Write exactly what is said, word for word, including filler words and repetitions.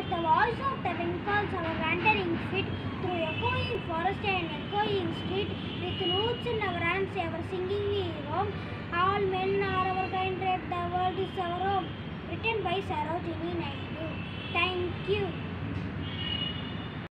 is the voice of the Bengals, our wandering feet through echoing forest and echoing street, with roots in our hands, ever singing we roam. All men are our kind, red, the world is our home. Written by Sarojini Naidu. Thank you.